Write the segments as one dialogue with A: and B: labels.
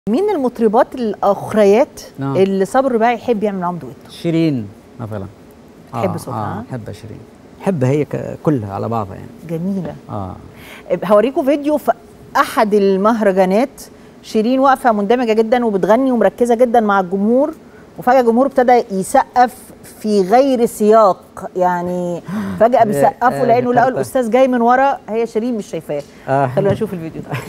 A: مين المطربات الاخريات اللي صابر الرباعي يحب يعمل معاهم دويتو؟
B: شيرين مثلا.
A: بتحب صوتها؟
B: بحبها شيرين، بحبها هي كلها على بعضها يعني.
A: جميله. هوريكم فيديو في احد المهرجانات، شيرين واقفه مندمجه جدا وبتغني ومركزه جدا مع الجمهور، وفجاه الجمهور ابتدى يسقف في غير سياق، يعني فجاه بيسقفوا لانه لقوا الاستاذ جاي من ورا، هي شيرين مش شايفاه. خلونا نشوف الفيديو ده.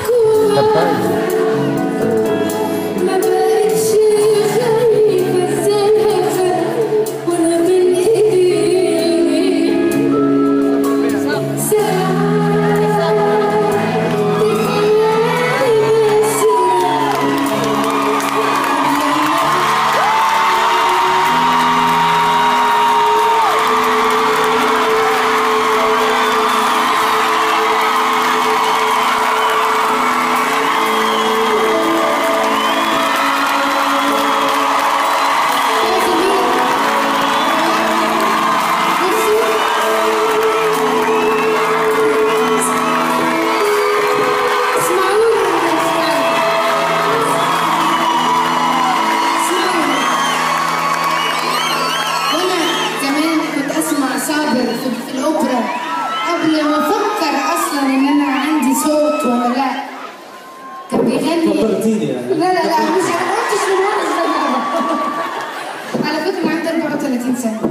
C: في الأوبرا قبل ما أفكر أصلا إن أنا عندي صوت ولا لا، كان بيغني.
D: فكرتيني يعني.
C: لا مش قلتش من وأنا صغيرة. على فكرة أنا عندي 34 سنة.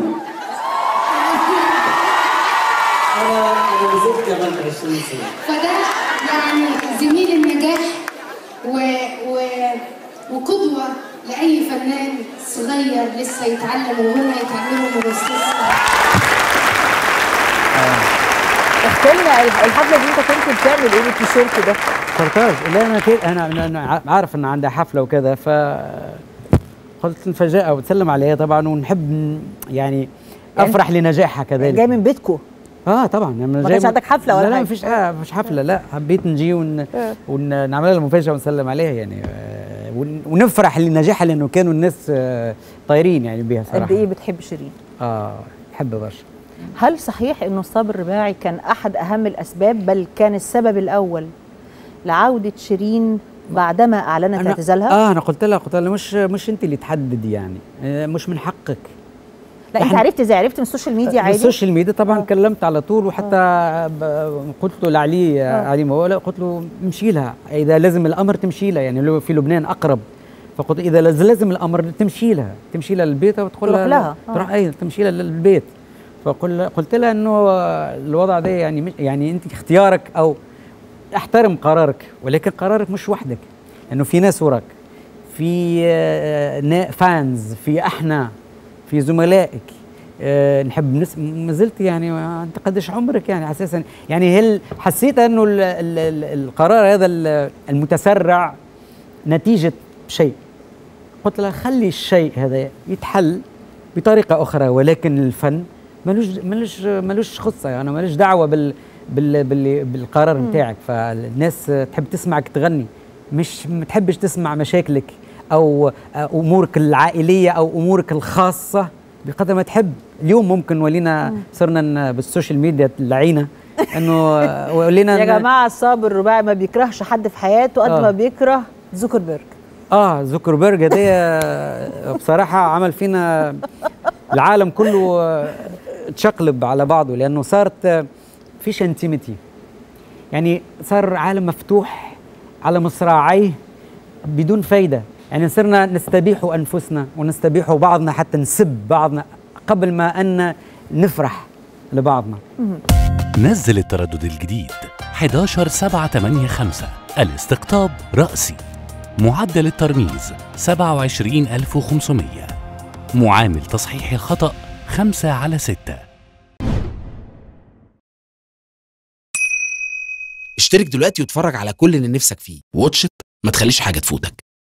D: أنا نزلت كمان 20 سنة.
C: فده يعني زميل النجاح وقدوة لأي فنان صغير لسه يتعلم الغنى، يتعلمه من الأستاذ.
A: احكي لنا الحفله دي انت كنت بتعمل ايه بالتيشيرت ده؟
B: كورتاج. لا انا عارف ان عندها حفله وكذا، ف قلت نفاجئها وتسلم عليها طبعا، ونحب يعني افرح لنجاحها كذلك.
A: جاي من بيتكم؟
B: طبعا.
A: ما كانش عندك حفله ولا
B: لا مفيش حفله. لا حبيت نجي ونعمل لها مفاجاه ونسلم عليها يعني، ونفرح لنجاحها، لانه كانوا الناس طايرين يعني بيها صراحه.
A: قد ايه بتحب شيرين؟
B: بحبها برشا.
A: هل صحيح انه صابر الرباعي كان احد اهم الاسباب، بل كان السبب الاول لعوده شيرين بعدما اعلنت اعتزالها؟
B: انا قلت لها مش انت اللي تحددي يعني، مش من حقك.
A: لا انت عرفت ازاي؟ عرفت من السوشيال ميديا عادي؟
B: من السوشيال ميديا طبعا. كلمت على طول، وحتى قلت له لعلي مولا، قلت له امشي لها اذا لازم الامر تمشي لها، يعني لو في لبنان اقرب، فقلت اذا لازم الامر تمشي لها البيت وتدخل
A: لها
B: تروح تمشي لها للبيت. فقلت لها انه الوضع ده يعني انت اختيارك، او احترم قرارك، ولكن قرارك مش وحدك، لانه في ناس وراك، في فانز، في احنا، في زملائك. نحب ما زلت يعني. انت قديش عمرك يعني اساسا؟ يعني هل حسيت انه القرار هذا المتسرع نتيجه شيء؟ قلت لها خلي الشيء هذا يتحل بطريقه اخرى، ولكن الفن ملوش خصه يعني، ملوش دعوه بالقرار نتاعك. فالناس تحب تسمعك تغني، مش ما تحبش تسمع مشاكلك او امورك العائليه او امورك الخاصه بقدر ما تحب. اليوم ممكن ولينا صرنا بالسوشيال ميديا اللعينه انه ولينا
A: يا جماعه صابر الرباعي ما بيكرهش حد في حياته قد ما بيكره زوكربيرج.
B: زوكربيرج ده بصراحه عمل فينا العالم كله تشقلب على بعضه، لانه صارت فيش انتيميتي، يعني صار عالم مفتوح على مصراعيه بدون فايده. يعني صرنا نستبيح انفسنا ونستبيح بعضنا، حتى نسب بعضنا قبل ما ان نفرح لبعضنا.
E: نزل التردد الجديد 11785، الاستقطاب رأسي، معدل الترميز 27500، معامل تصحيح الخطأ 5/6.
F: اشترك دلوقتي واتفرج على كل اللي نفسك فيه. واتش إت، ما تخليش حاجة تفوتك.